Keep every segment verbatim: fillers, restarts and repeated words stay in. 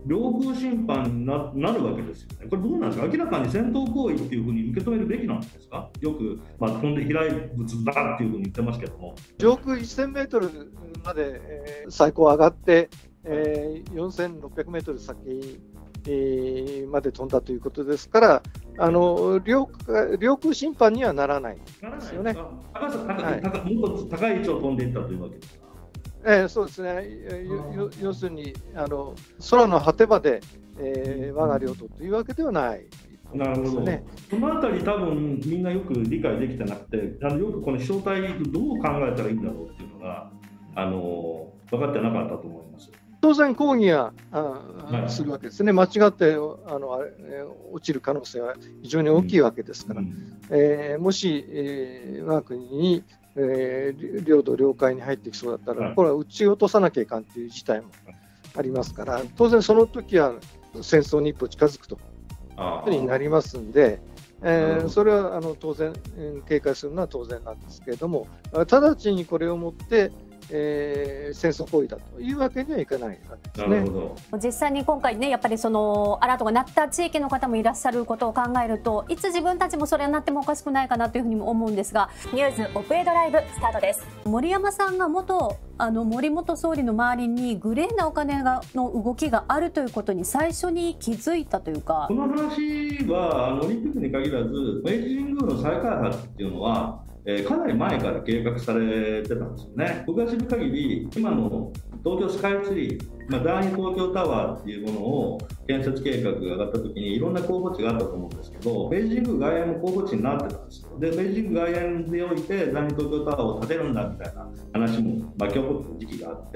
領空侵犯に な, なるわけですよね。これどうなんですか、明らかに戦闘行為っていうふうに受け止めるべきなんですか。よく、まあ、飛んで飛来物だっていうふうに言ってますけども、 上空せんメートルまで、えー、最高上がって、えー、よんせんろっぴゃくメートル先、えー、まで飛んだということですから、あの 領, 領空侵犯にはならないですよね。 高さ高、はい、高もっと高い位置を飛んでいったというわけですか。 えー、そうですね、よ要するにあの空の果てまで、えー、我が領土というわけではない、ね。 なるほど。そのあたり、多分みんなよく理解できてなくて、あのよくこの飛翔体どう考えたらいいんだろうっていうのがあの分かってなかったと思います。 当然、抗議はするわけですね、間違ってあの落ちる可能性は非常に大きいわけですから、うんえー、もし、えー、我が国に、えー、領土、領海に入ってきそうだったら、これは撃ち落とさなきゃいかんという事態もありますから、当然、その時は戦争に一歩近づくということになりますんで、えー、それはあの当然、警戒するのは当然なんですけれども、直ちにこれをもって、えー、戦争行為だというわけにはいかないわけですね。 なるほど。 実際に今回ね、やっぱりそのアラートが鳴った地域の方もいらっしゃることを考えると、いつ自分たちもそれになってもおかしくないかなというふうにも思うんですが、ニュースオペドライブスタートです。森山さんが元あの森元総理の周りにグレーなお金がの動きがあるということに最初に気づいたというか、 この話はあのオリンピックに限らず、明治神宮の再開発っていうのはえー、かなり前から計画されてたんですよね。僕が知る限り、今の東京スカイツリー、まあ、第二東京タワーっていうものを建設計画が上がった時にいろんな候補地があったと思うんですけど、明治神宮外苑も候補地になってたんですよ。で、明治神宮外苑でおいて第二東京タワーを建てるんだみたいな話も巻き起こった時期があって、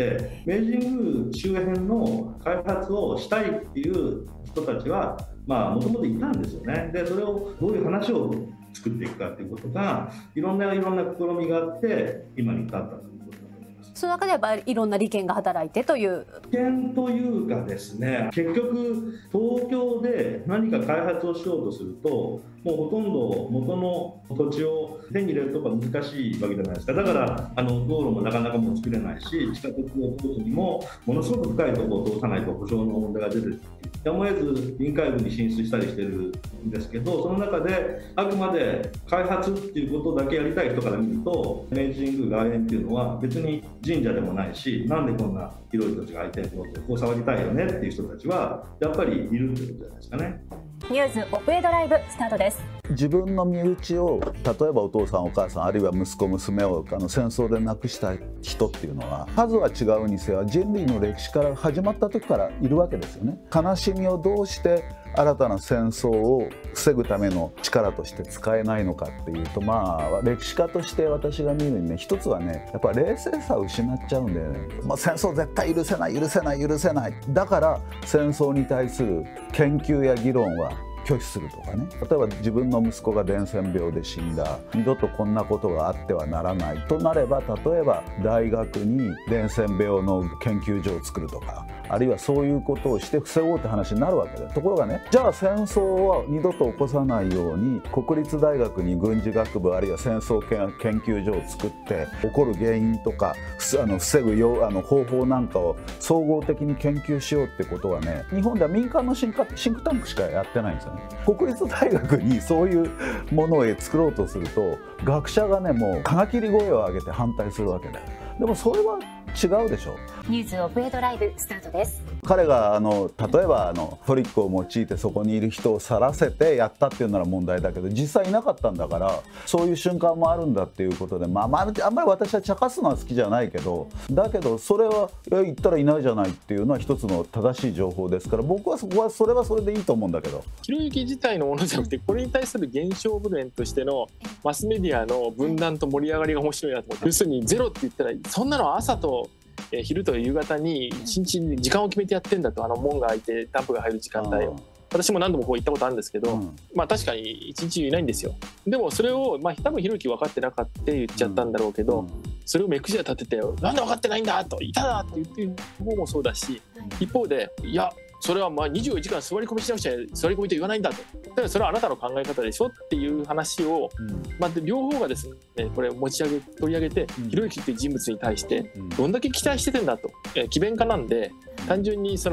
明治神宮周辺の開発をしたいっていう人たちはもともといたんですよね。で、それをどういう話を作っていくかということがいろんないろんな試みがあって今に至ったということだと思います。 その中でやっぱりいろんな利権が働いてという利権というかですね、結局東京で何か開発をしようとするともうほとんど元の土地を手に入れるとか難しいわけじゃないですか。だからあの道路もなかなかもう作れないし、地下鉄を通すにもものすごく深いところを通さないと保証の問題が出てるっていう、やむを得ず臨海部に進出したりしてるんですけど、その中であくまで開発っていうことだけやりたい人から見ると、明治神宮外苑っていうのは別に神社でもないし、なんでこんな広い土地が空いてるのってこう騒ぎたいよねっていう人たちはやっぱりいるってことじゃないですかね。 ニュースオペドライブスタートです。 自分の身内を、例えばお父さんお母さんあるいは息子娘をあの戦争で亡くした人っていうのは、数は違うにせよ人類の歴史から始まった時からいるわけですよね。悲しみをどうして新たな戦争を防ぐための力として使えないのかっていうと、まあ歴史家として私が見るにね、一つはね、やっぱ冷静さを失っちゃうんだよね。まあ、戦争絶対許せない許せない許せない、だから戦争に対する研究や議論は拒否するとかね。例えば自分の息子が伝染病で死んだ、二度とこんなことがあってはならないとなれば、例えば大学に伝染病の研究所を作るとか、あるいはそういうことをして防ごうって話になるわけで、ところがね、じゃあ戦争は二度と起こさないように国立大学に軍事学部あるいは戦争研究所を作って起こる原因とかあの防ぐよあの方法なんかを総合的に研究しようってことはね、日本では民間のシンクタンクしかやってないんですよね。国立大学にそういうものを作ろうとすると学者がね、もうかがきり声を上げて反対するわけだよ。でもそれは違うでしょ。 ニュースオペドライブスタートです。 彼があの例えばあのトリックを用いてそこにいる人を去らせてやったっていうなら問題だけど、実際いなかったんだから、そういう瞬間もあるんだっていうことで、まあ、まあ、あんまり私は茶化すのは好きじゃないけど、だけどそれは言ったらいないじゃないっていうのは一つの正しい情報ですから、僕はそこはそれはそれでいいと思うんだけど、 ひろゆき自体のものじゃなくて、これに対する現象部連としてのマスメディアの分断と盛り上がりが面白いなと思って、要するにゼロって言ったらそんなの朝とえー、昼と夕方に一日に時間を決めてやってんだと、あの門が開いてダンプが入る時間帯を。私も何度もこう行ったことあるんですけど、うん、まあ確かに一日いないんですよ。でもそれを、まあ、多分ひろゆき分かってなかったって言っちゃったんだろうけど、うん、それを目くじら立てて「なんで分かってないんだ!」と「いただ!」って言ってる方もそうだし、一方で「いやそれはまあにじゅうよじかん座り込みしなくちゃ座り込みと言わないんだ」と「だからそれはあなたの考え方でしょ」っていう話を、うん、まあ、両方がですねこれ持ち上げ取り上げて、うん、ひろゆきっていう人物に対してどんだけ期待しててんだと、えー、詭弁家なんで単純にその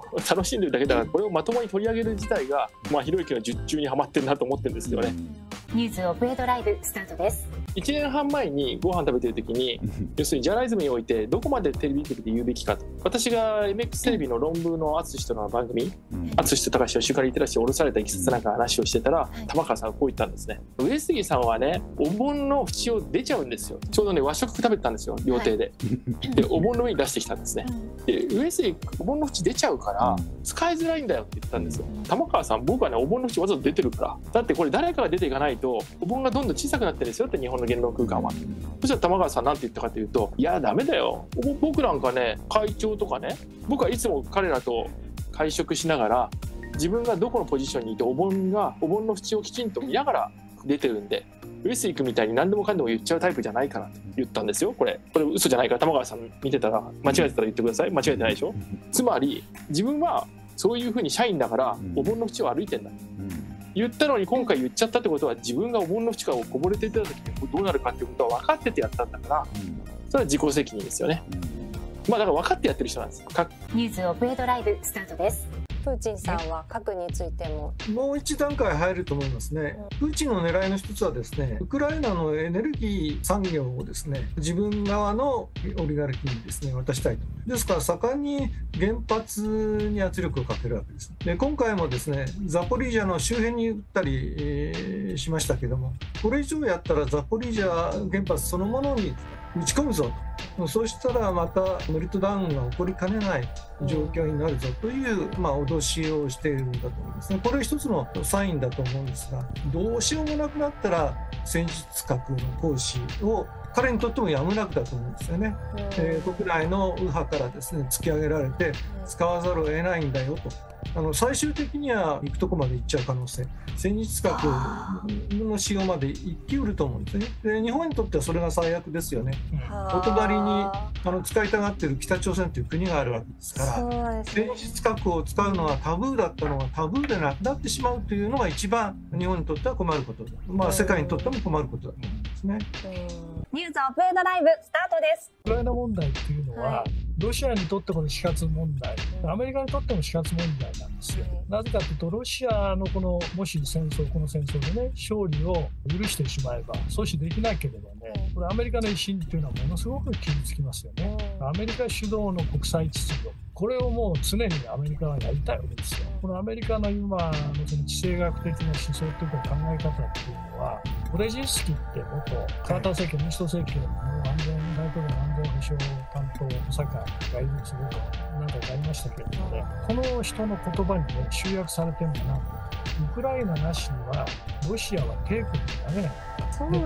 楽しんでるだけだから、これをまともに取り上げる自体が、まあ、ひろゆきの術中にはまってるなと思ってるんですよね。 ニュースオペドライブスタートです。 いちねんはん前にご飯食べてる時に要するにジャーナリズムにおいてどこまでテレビ局で言うべきかと、私が エムエックス テレビの論文の淳との番組、淳と高橋を週刊リテラシーを降ろされたいきさつなんか話をしてたら、玉川さんがこう言ったんですね。上杉さんはね、お盆の縁を出ちゃうんですよ。ちょうどね和食食べてたんですよ、料亭で。でお盆の上に出してきたんですね。で上杉お盆の縁出ちゃうから使いづらいんだよって言ったんですよ。玉川さん、僕はねお盆の縁わざと出てるから、だってこれ誰かが出ていかないとお盆がどんどん小さくなってるんですよって、日本の言論空間は。そしたら玉川さんなんて言ったかというと、いやダメだよ、僕なんかね会長とかね、僕はいつも彼らと会食しながら自分がどこのポジションにいてお盆がお盆の縁をきちんと見ながら出てるんで、上杉君みたいに何でもかんでも言っちゃうタイプじゃないからと言ったんですよ。これこれ嘘じゃないから、玉川さん見てたら間違えてたら言ってください。間違えてないでしょ。つまり自分はそういうふうに社員だからお盆の縁を歩いてんだ、言ったのに今回言っちゃったってことは、自分がお盆の縁からこぼれていた時にどうなるかっていうことは分かっててやったんだから、それは自己責任ですよね。まあだから分かってやってる人なんです。 ニュースオペドライブスタートです。プーチンさんは核についてももう一段階入ると思いますね。プーチンの狙いの一つはですね、ウクライナのエネルギー産業をですね、自分側のオリガルヒにですね渡したいと。ですから盛んに原発に圧力をかけるわけです。で今回もですね、ザポリージャの周辺に撃ったり、えー、しましたけども、これ以上やったらザポリージャ原発そのものに打ち込むぞと、そうしたらまたメルトダウンが起こりかねない状況になるぞという、まあ、脅しをしているんだと思いますね。これ一つのサインだと思うんですが、どうしようもなくなったら戦術核の行使を彼にとってもやむなくだと思うんですよね。えー、国内の右派からですね突き上げられて使わざるを得ないんだよと。あの最終的には行くとこまで行っちゃう可能性、戦術核の使用まで行きうると思うんですね。で日本にとってはそれが最悪ですよね。お隣にあの使いたがっている北朝鮮という国があるわけですから、ね、戦術核を使うのはタブーだったのがタブーでなくなってしまうというのが一番日本にとっては困ることだ、まあ、世界にとっても困ることだと思うんですね。 ニュースオペドライブスタートです。 ウクライナ問題っていうのは、はい、ロシアにとってこの死活問題、アメリカにとっても死活問題なんですよ。なぜかというと、ロシアのこのもし戦争この戦争でね勝利を許してしまえば阻止できなければね、これアメリカの威信っていうのはものすごく傷つきますよね。アメリカ主導の国際秩序、これをもう常にアメリカはやりたいわけですよ。このアメリカの今のその地政学的な思想というか考え方っていうのは、ブレジンスキーって元カーター政権、民主党政権の安全大統領の安全保障担当補佐官がいるんですごく何回かありましたけれどもね、この人の言葉にね集約されてるんだなと。ウクライナなしにはロシアは帝国になれない。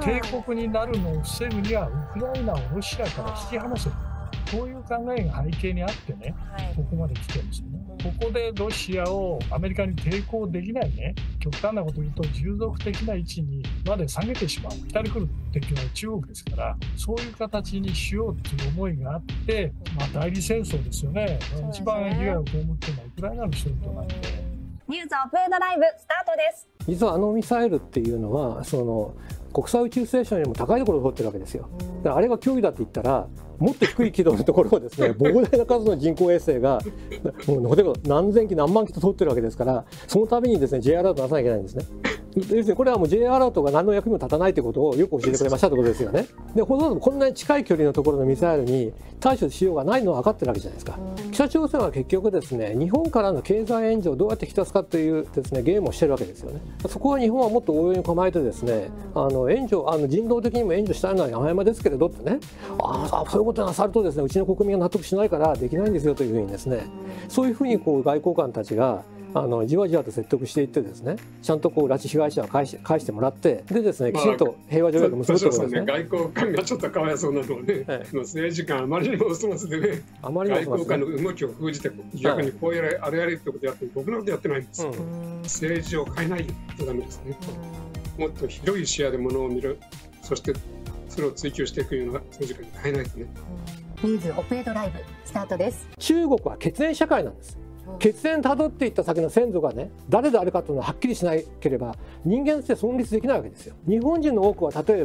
で帝国になるのを防ぐにはウクライナをロシアから引き離せる。こういう考えが背景にあってね、はい、ここまで来てるんですよね。ここでロシアをアメリカに抵抗できないね、極端なことを言うと従属的な位置にまで下げてしまう。北に来る敵は中国ですから、そういう形にしようっていう思いがあって、まあ、代理戦争ですよね。一番被害を被っているのはウクライナの人々なんで。 ニュースオペドライブスタートです。 実はあのミサイルっていうのはその国際宇宙ステーションよりも高いところを通ってるわけですよ。だからあれが脅威だって言ったら、もっと低い軌道のところをですね膨大な数の人工衛星がもう例えば何千機何万機と通ってるわけですから、その度にですね J アラート出さなきゃいけないんですね。要するにこれはもう J アラートが何の役にも立たないということをよく教えてくれましたということですよね。でほとんどこんなに近い距離のところのミサイルに対処しようがないのは分かってるわけじゃないですか。北朝鮮は結局ですね日本からの経済援助をどうやって引き出すかというですねゲームをしてるわけですよね。そこは日本はもっと応用に構えてですね、あの援助あの人道的にも援助したいのは山々ですけれどってね、ああそういうことなさるとですねうちの国民が納得しないからできないんですよというふうにですね、そういうふうにこう外交官たちがあのじわじわと説得していってですね、ちゃんとこう拉致被害者を返し返してもらって、でですねきちんと平和条約を結ぶということですね。 外交官がちょっとかわいそうなのはね、はい、政治家あまりにもお粗末でね、あまりにも外交官の動きを封じて逆にこうやれ、はい、あれやれってことやって僕なんてやってないんですよ。うん、政治を変えないとダメですね。うん、もっと広い視野でものを見る、そしてそれを追求していくような政治家に変えないとね。 ニュースオペドライブスタートです。 中国は血縁社会なんです。血縁たどっていった先の先祖がね誰であるかというのははっきりしなければ人間として存立できないわけですよ。日本人の多くは例えば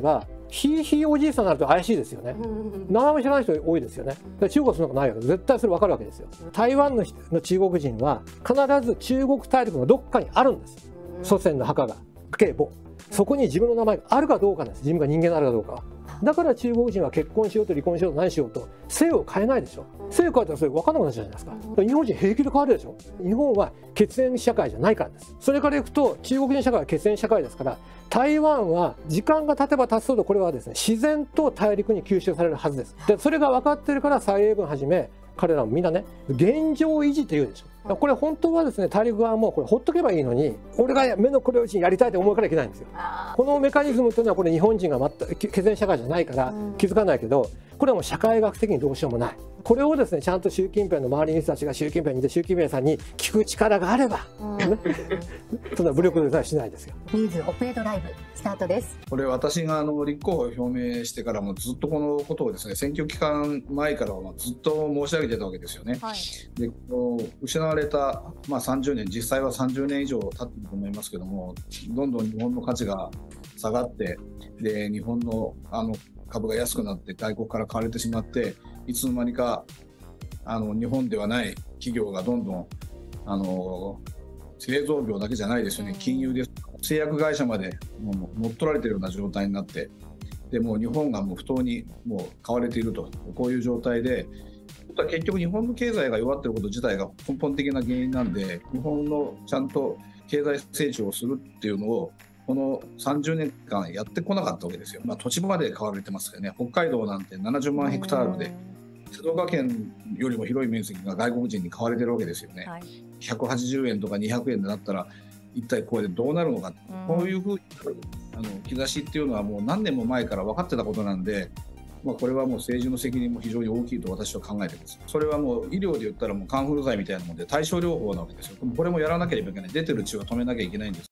ひいひいおじいさんになると怪しいですよね。名前も知らない人多いですよね。中国はそんなことないわけで、絶対それ分かるわけですよ。台湾のの中国人は必ず中国大陸のどっかにあるんです。祖先の墓が父母、そこに自分の名前があるかどうかなんです。自分が人間であるかどうかは。だから中国人は結婚しようと離婚しようと何しようと姓を変えないでしょ。姓を変えたらそれ分かんなくなっちゃうじゃないですか。日本人平気で変わるでしょ。日本は血縁社会じゃないからです。それからいくと中国人社会は血縁社会ですから、台湾は時間が経てば経つほどこれはですね、自然と大陸に吸収されるはずです。でそれが分かってるから蔡英文はじめ彼らもみんなね、現状維持って言うでしょ。これ本当はですね、大陸側もこれほっとけばいいのに、俺が目の黒いうちにやりたいと思うからいけないんですよ。このメカニズムというのはこれ日本人が全く血縁社会じゃないから気づかないけど、これはもう社会学的にどうしようもない。これをですね、ちゃんと習近平の周りの人たちが習近平にいて、習近平さんに聞く力があれば、ね、そんな武力でさえしないですよ。 ニュースオペードライブスタートです。 これ私があの立候補を表明してからもずっとこのことをですね、選挙期間前からはずっと申し上げてたわけですよね。はい、でこの失われた、まあ、さんじゅうねん、実際はさんじゅうねん以上経っていると思いますけども、どんどん日本の価値が下がって、で日本のあの株が安くなって外国から買われてしまって、いつの間にかあの日本ではない企業がどんどんあの製造業だけじゃないですよね、金融です、製薬会社までもう乗っ取られているような状態になって、でもう日本がもう不当にもう買われていると、こういう状態で、結局日本の経済が弱っていること自体が根本的な原因なんで、日本のちゃんと経済成長をするっていうのをこのさんじゅうねんかんやってこなかったわけですよ。まあ、土地まで買われてますけどね、北海道なんてななじゅうまんヘクタールで静岡県よりも広い面積が外国人に買われてるわけですよね。はい、ひゃくはちじゅうえんとかにひゃくえんでなったら一体これでどうなるのか、うん、こういうふうにあの兆しっていうのはもう何年も前から分かってたことなんで、まあ、これはもう政治の責任も非常に大きいと私は考えています。それはもう医療で言ったらもうカンフル剤みたいなもので対症療法なわけですよ。これもやらなければいけない。出てる血は止めなきゃいけないんです。